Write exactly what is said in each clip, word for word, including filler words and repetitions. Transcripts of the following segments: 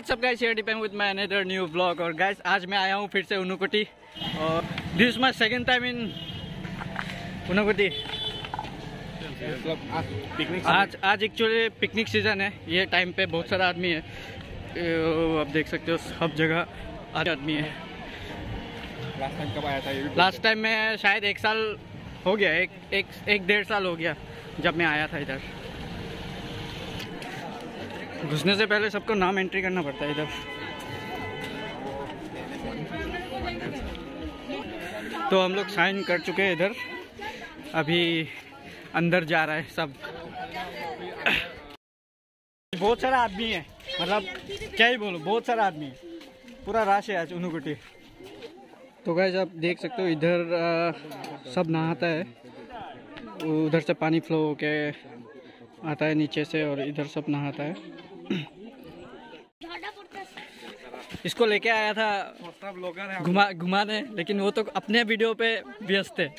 WhatsApp guys, here depend with my another new vlog. और guys आज मैं आया हूँ फिर से उनकोटी और this is my second time in Unakoti. आज आज एक्चुअली पिकनिक सीजन है, ये टाइम पे बहुत सारा आदमी है। आप देख सकते हो सब जगह आदमी है। लास्ट टाइम कब आया था ये? लास्ट टाइम मैं शायद एक साल हो गया, एक एक एक डेढ़ साल हो गया जब मैं आया था इधर। घुसने से पहले सबको नाम एंट्री करना पड़ता है इधर। तो हम लोग साइन कर चुके हैं इधर, अभी अंदर जा रहा है सब। बहुत सारा आदमी है, मतलब क्या ही बोलूं, बहुत सारा आदमी है, पूरा रश है आज उनकोटी। तो गाइस आप देख सकते हो इधर आ, सब नहाता है, उधर से पानी फ्लो होके आता है नीचे से और इधर सब नहाता है। इसको लेके आया था घुमा घुमाने, लेकिन वो तो अपने वीडियो पे व्यस्त है।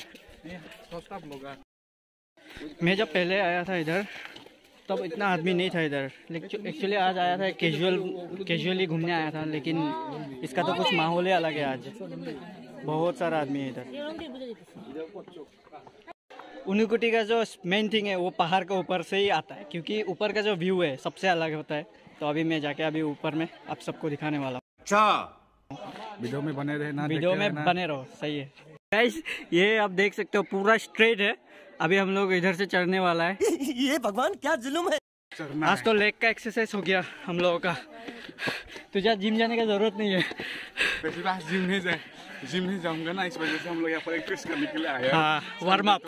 मैं जब पहले आया था इधर तब इतना आदमी नहीं था इधर, लेकिन एक्चुअली आज आया था कैजुअल कैजुअली घूमने आया था, लेकिन इसका तो कुछ माहौल ही अलग है। आज बहुत सारा आदमी है इधर। उनकोटी का जो मेन थिंग है वो पहाड़ के ऊपर से ही आता है, क्योंकि ऊपर का जो व्यू है सबसे अलग होता है। तो अभी मैं जाके अभी ऊपर में आप सबको दिखाने वाला हूँ। अच्छा, वीडियो में बने रहना, वीडियो में बने रहो, सही है गाइस। ये आप देख सकते हो पूरा स्ट्रेट है। अभी हम लोग इधर से चढ़ने वाला है। ये भगवान क्या जुल्म है। आज तो लेग का एक्सरसाइज हो गया हम लोगों का। तुझे जिम जाने का जरूरत नहीं है। जिम नहीं जाए जिम नहीं जाऊंगा ना, इस वजह से हम लोग यहाँ पर एक्सरसाइज करने के लिए आए हैं। हाँ, warm up.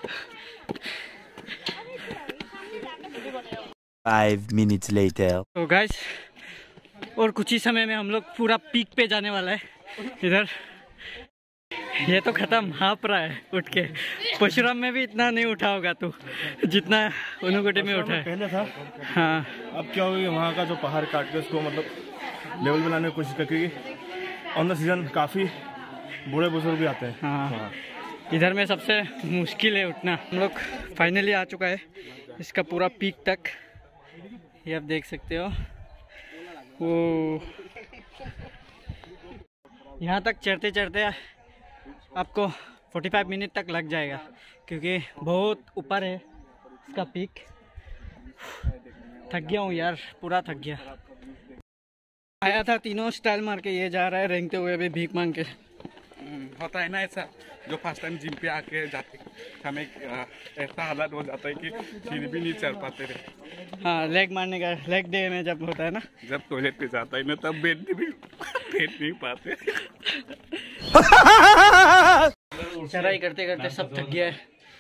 Five minutes later. तो गाइस और कुछ ही समय में हम लोग पूरा पीक पे जाने वाला है इधर। ये तो खत्म, हाँप रहा है उठ के। परशुराम में भी इतना नहीं उठा होगा तू जितना उनकोटी में उठा है। पहले था, हाँ अब क्या हो गया, वहाँ का जो पहाड़ काट के उसको मतलब लेवल बनाने की कोशिश करके ऑन द सीजन काफ़ी बूढ़े बुजुर्ग भी आते हैं। हाँ, हाँ। इधर में सबसे मुश्किल है उठना। हम लोग फाइनली आ चुका है इसका पूरा पीक तक। ये आप देख सकते हो, वो यहाँ तक चढ़ते चढ़ते आपको पैंतालीस मिनट तक लग जाएगा, क्योंकि बहुत ऊपर है इसका पीक। थक गया हूँ यार, पूरा थक गया। आया था तीनों स्टाइल मार के, ये जा रहा है रेंगते हुए अभी भीख मांग के। होता है ना ऐसा, जो फर्स्ट टाइम जिम पे आके जाते हमें ऐसा हालत हो जाता है कि सीढ़ी भी नहीं चढ़ पाते रहे। हाँ, लेग मारने का लेग डे में जब होता है ना, जब टॉयलेट पे जाता है ना, तब बैठ भी बैठ नहीं पाते। चढ़ाई करते करते सब थक गया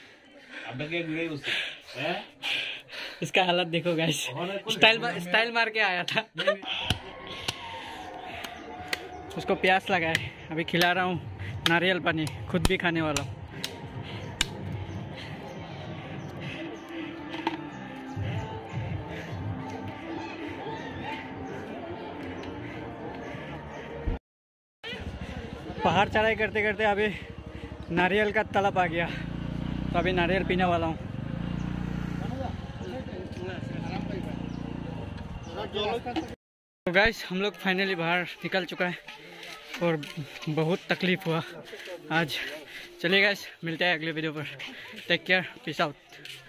है। इसका हालत देखो गाइस, स्टाइल स्टाइल मार के आया था। उसको प्यास लगा है, अभी खिला रहा हूँ नारियल पानी, खुद भी खाने वाला हूँ। पहाड़ चढ़ाई करते करते अभी नारियल का तलब आ गया, तो अभी नारियल पीने वाला हूँ। तो गाइस हम लोग फाइनली बाहर निकल चुका है और बहुत तकलीफ हुआ आज। चलिए गाइस, मिलते हैं अगले वीडियो पर। Take care, peace out.